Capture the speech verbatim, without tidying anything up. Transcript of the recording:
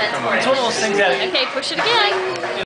It's one of those things that Okay, push it again.